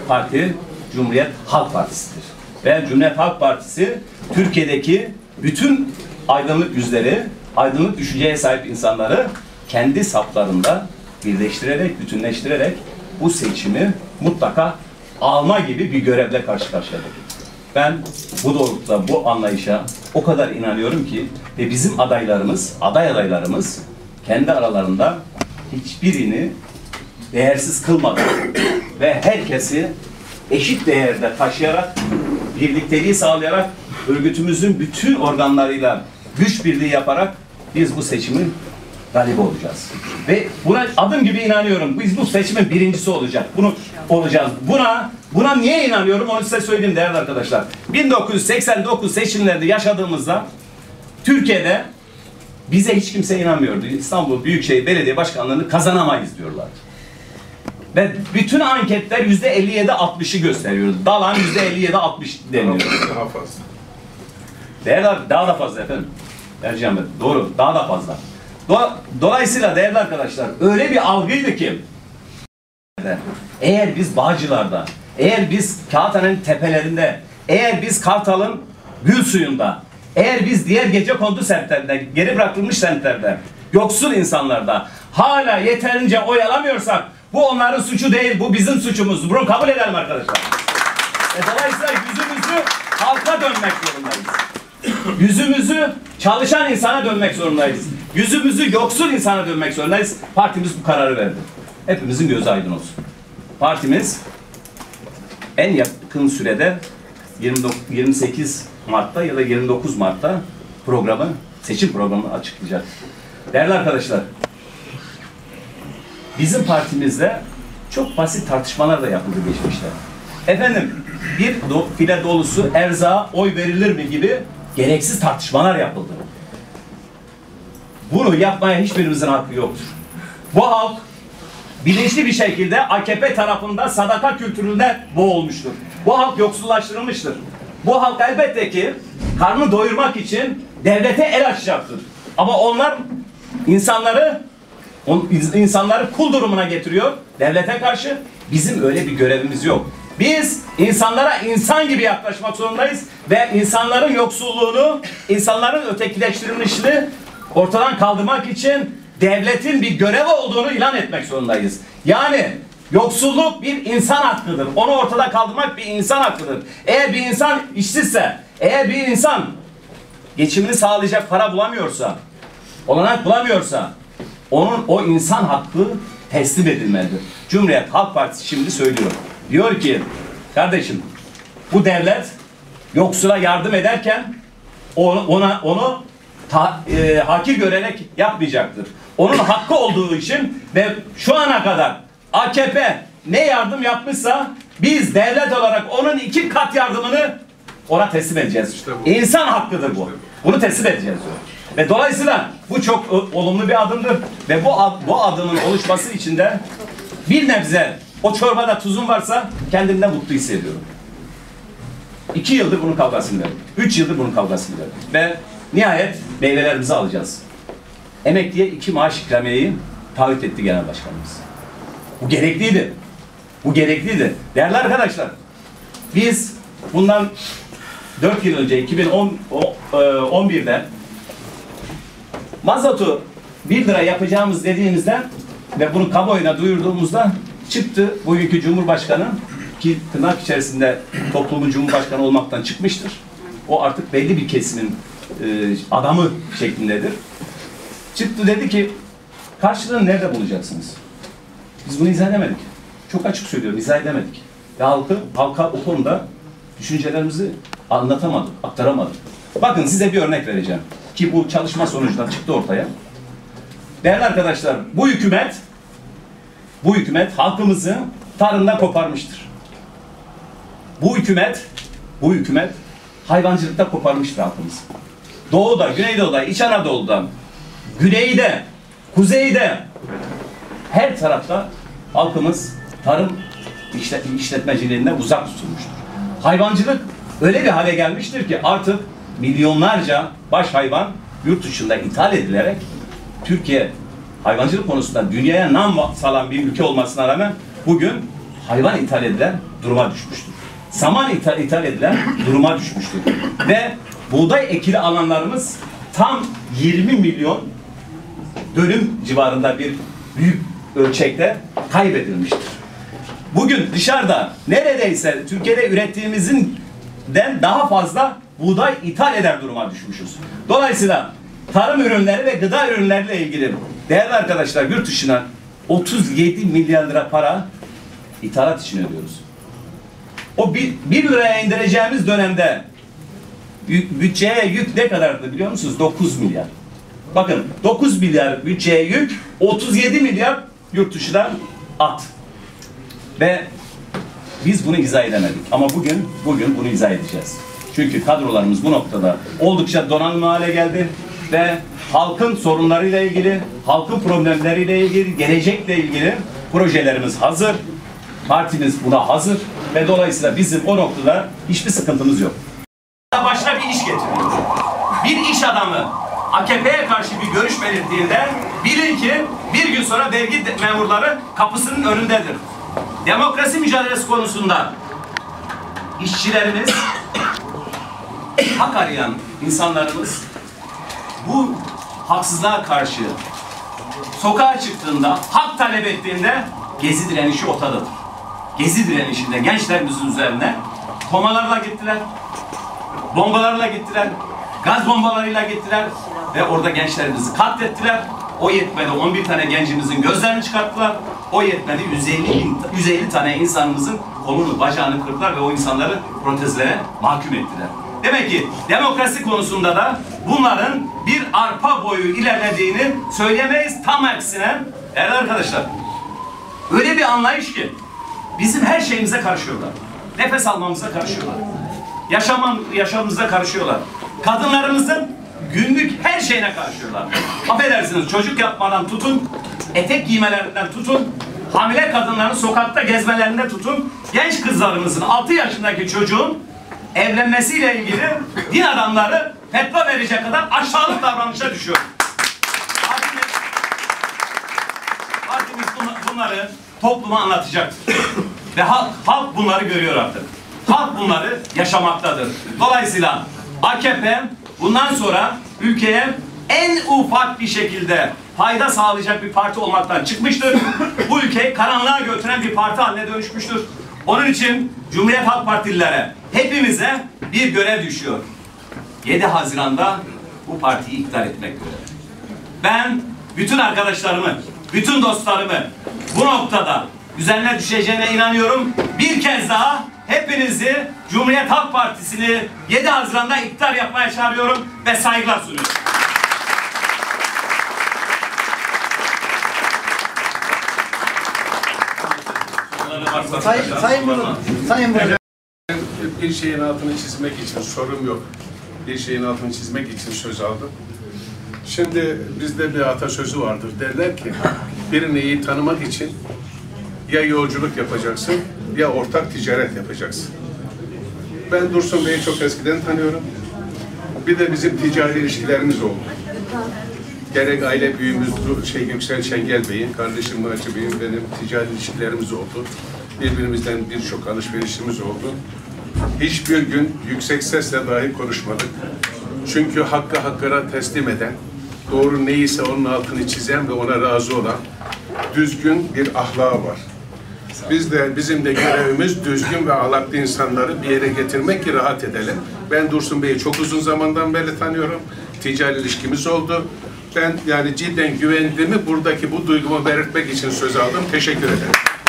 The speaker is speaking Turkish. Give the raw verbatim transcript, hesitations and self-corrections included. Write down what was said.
parti Cumhuriyet Halk Partisi'dir. Ve Cumhuriyet Halk Partisi Türkiye'deki bütün aydınlık yüzleri, aydınlık düşünceye sahip insanları kendi saflarında birleştirerek, bütünleştirerek bu seçimi mutlaka alma gibi bir görevle karşı karşıyadır. Ben bu doğrultuda, bu anlayışa o kadar inanıyorum ki ve bizim adaylarımız, aday adaylarımız kendi aralarında hiçbirini değersiz kılmadan ve herkesi eşit değerde taşıyarak, birlikteliği sağlayarak, örgütümüzün bütün organlarıyla güç birliği yaparak biz bu seçimin galibi olacağız. Ve buna adım gibi inanıyorum. Biz bu seçimin birincisi olacak. Bunu olacağız. Buna buna niye inanıyorum onu size söyleyeyim değerli arkadaşlar. bin dokuz yüz seksen dokuz seçimlerde yaşadığımızda Türkiye'de bize hiç kimse inanmıyordu. İstanbul Büyükşehir Belediye Başkanlığı'nı kazanamayız diyorlardı. Ve bütün anketler yüzde elli yedi altmışı gösteriyordu. Dalan yüzde elli yedi altmış deniyor. Daha fazla. Değerli, daha da fazla efendim. Ercan Bey, doğru. Daha da fazla. Dolayısıyla değerli arkadaşlar öyle bir algıydı ki eğer biz Bağcılar'da, eğer biz Kağıthane'nin tepelerinde, eğer biz Kartal'ın gül suyunda, eğer biz diğer gecekondu semtlerinde, geri bırakılmış semtlerde, yoksul insanlarda hala yeterince oy alamıyorsak bu onların suçu değil, bu bizim suçumuz. Bunu kabul edelim arkadaşlar. E dolayısıyla yüzümüzü halka dönmek zorundayız. Yüzümüzü çalışan insana dönmek zorundayız. Yüzümüzü yoksul insana dönmek zorundayız. Partimiz bu kararı verdi. Hepimizin gözü aydın olsun. Partimiz en yakın sürede yirmi sekiz Mart'ta ya da yirmi dokuz Mart'ta programı, seçim programını açıklayacak. Değerli arkadaşlar, bizim partimizde çok basit tartışmalar da yapıldı geçmişte. Efendim, bir do file dolusu erzağa oy verilir mi gibi gereksiz tartışmalar yapıldı. Bunu yapmaya hiçbirimizin hakkı yoktur. Bu halk bilinçli bir şekilde A K P tarafında sadaka kültüründe boğulmuştur. Bu halk yoksullaştırılmıştır. Bu halk elbette ki karnını doyurmak için devlete el açacaktır. Ama onlar insanları insanları kul durumuna getiriyor devlete karşı. Bizim öyle bir görevimiz yok. Biz insanlara insan gibi yaklaşmak zorundayız ve insanların yoksulluğunu, insanların ötekileştirilmişliğini ortadan kaldırmak için devletin bir görevi olduğunu ilan etmek zorundayız. Yani yoksulluk bir insan hakkıdır. Onu ortada kaldırmak bir insan hakkıdır. Eğer bir insan işsizse, eğer bir insan geçimini sağlayacak para bulamıyorsa, olanak bulamıyorsa, onun o insan hakkı teslim edilmelidir. Cumhuriyet Halk Partisi şimdi söylüyor. Diyor ki, kardeşim bu devlet yoksula yardım ederken onu, ona onu ta, e, hakir görerek yapmayacaktır. Onun hakkı olduğu için ve şu ana kadar A K P ne yardım yapmışsa biz devlet olarak onun iki kat yardımını ona teslim edeceğiz. İşte İnsan hakkıdır bu. Bunu teslim edeceğiz diyor. Ve dolayısıyla bu çok olumlu bir adımdır ve bu ad, bu adımın oluşması için de bir nebze o çorbada tuzum varsa kendimden mutlu hissediyorum. İki yıldır bunun kavgasını verdim. Üç yıldır bunun kavgasını verdim. Ve nihayet meyvelerimizi alacağız. Emekliye iki maaş ikramiyeyi taahhüt etti Genel Başkanımız. Bu gerekliydi. Bu gerekliydi. Değerli arkadaşlar, biz bundan dört yıl önce iki bin on bir'de mazotu bir lira yapacağımız dediğimizde ve bunu kamuoyuna duyurduğumuzda çıktı bugünkü Cumhurbaşkanı ki tırnak içerisinde toplumun Cumhurbaşkanı olmaktan çıkmıştır. O artık belli bir kesimin e, adamı şeklindedir. Çıktı dedi ki karşılığını nerede bulacaksınız? Biz bunu izah edemedik. Çok açık söylüyorum, izah edemedik. Ve halkı, halka o konuda düşüncelerimizi anlatamadık, aktaramadık. Bakın size bir örnek vereceğim. Ki bu çalışma sonucunda çıktı ortaya. Değerli arkadaşlar, bu hükümet bu hükümet halkımızı tarımdan koparmıştır. Bu hükümet bu hükümet hayvancılıkta koparmıştır halkımızı. Doğuda, Güneydoğu'da, İç Anadolu'da, Güney'de, Kuzey'de her tarafta halkımız tarım işletmeciliğinden uzak tutulmuştur. Hayvancılık öyle bir hale gelmiştir ki artık milyonlarca baş hayvan yurt dışında ithal edilerek Türkiye hayvancılık konusunda dünyaya nam salan bir ülke olmasına rağmen bugün hayvan ithal edilen duruma düşmüştür. Saman ithal, ithal edilen duruma düşmüştür. Ve buğday ekili alanlarımız tam yirmi milyon dönüm civarında bir büyük ölçekte kaybedilmiştir. Bugün dışarıda neredeyse Türkiye'de ürettiğimizinden daha fazla buğday ithal eder duruma düşmüşüz. Dolayısıyla tarım ürünleri ve gıda ürünleriyle ilgili değerli arkadaşlar yurt dışına otuz yedi milyar lira para ithalat için ödüyoruz. O bir, bir liraya indireceğimiz dönemde bütçeye yük ne kadardı biliyor musunuz? dokuz milyar. Bakın dokuz milyar bütçeye yük, otuz yedi milyar yurt dışından at. Ve biz bunu izah edemedik. Ama bugün bugün bunu izah edeceğiz. Çünkü kadrolarımız bu noktada oldukça donanımlı hale geldi ve halkın sorunlarıyla ilgili, halkın problemleriyle ilgili, gelecekle ilgili projelerimiz hazır. Partimiz buna hazır ve dolayısıyla bizim o noktada hiçbir sıkıntımız yok. Başına bir iş getiriyor. Bir iş adamı A K P'ye karşı bir görüş belirttiğinde bilin ki bir gün sonra vergi memurları kapısının önündedir. Demokrasi mücadelesi konusunda işçilerimiz, hak arayan insanlarımız bu haksızlığa karşı sokağa çıktığında, hak talep ettiğinde Gezi direnişi ortadadır. Gezi direnişinde gençlerimizin üzerine tomalarla gittiler, bombalarla gittiler, gaz bombalarıyla gittiler ve orada gençlerimizi katlettiler. O yetmedi on bir tane gencimizin gözlerini çıkarttılar. O yetmedi yüz elli, yüz elli tane insanımızın kolunu, bacağını kırdılar ve o insanları protezlere mahkum ettiler. Demek ki demokrasi konusunda da bunların bir arpa boyu ilerlediğini söyleyemeyiz. Tam aksine değerli arkadaşlar, öyle bir anlayış ki bizim her şeyimize karışıyorlar. Nefes almamıza karışıyorlar. Yaşamam, yaşamımıza karışıyorlar. Kadınlarımızın günlük her şeyine karışıyorlar. Affedersiniz, çocuk yapmadan tutun, etek giymelerinden tutun, hamile kadınların sokakta gezmelerinden tutun, genç kızlarımızın altı yaşındaki çocuğun evlenmesiyle ilgili din adamları fetva verecek kadar aşağılık davranışa düşüyor. Partimiz, partimiz bunları topluma anlatacaktır. Ve halk, halk bunları görüyor artık. Halk bunları yaşamaktadır. Dolayısıyla A K P bundan sonra ülkeye en ufak bir şekilde fayda sağlayacak bir parti olmaktan çıkmıştır. Bu ülkeyi karanlığa götüren bir parti haline dönüşmüştür. Onun için Cumhuriyet Halk Partililere, hepimize bir görev düşüyor. yedi Haziran'da bu partiyi iktidar etmek görevi. Ben bütün arkadaşlarımı, bütün dostlarımı bu noktada üzerine düşeceğine inanıyorum. Bir kez daha hepinizi Cumhuriyet Halk Partisi'ni yedi Haziran'da iktidar yapmaya çağırıyorum ve saygılar sunuyorum. Sayın, sayın Bunu, Sayın Bunu. Bir şeyin altını çizmek için sorum yok. Bir şeyin altını çizmek için söz aldım. Şimdi bizde bir atasözü vardır. Derler ki birini iyi tanımak için ya yolculuk yapacaksın ya ortak ticaret yapacaksın. Ben Dursun Bey'i çok eskiden tanıyorum. Bir de bizim ticari ilişkilerimiz oldu. Gerek aile büyüğümüz şey Yüksel Çengel Bey'in, kardeşim Naci Bey'in benim ticari ilişkilerimiz oldu. Birbirimizden birçok alışverişimiz oldu. Hiçbir gün yüksek sesle dahi konuşmadık. Çünkü hakkı hakkara teslim eden, doğru neyse onun altını çizen ve ona razı olan düzgün bir ahlakı var. Biz de, bizim de görevimiz düzgün ve ahlaklı insanları bir yere getirmek ki rahat edelim. Ben Dursun Bey'i çok uzun zamandan beri tanıyorum. Ticari ilişkimiz oldu. Ben yani cidden güvendiğimi buradaki bu duygumu belirtmek için söz aldım. Teşekkür ederim.